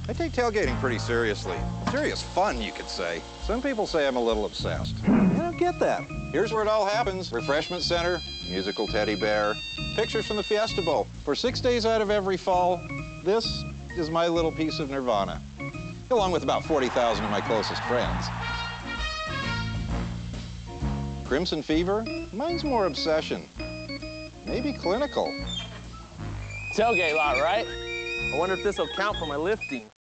I take tailgating pretty seriously. Serious fun, you could say. Some people say I'm a little obsessed. I don't get that. Here's where it all happens. Refreshment center, musical teddy bear, pictures from the Fiesta Bowl. For 6 days out of every fall, this is my little piece of nirvana, along with about 40,000 of my closest friends. Crimson fever? Mine's more obsession. Maybe clinical. Tailgate lot, right? I wonder if this will count for my lifting.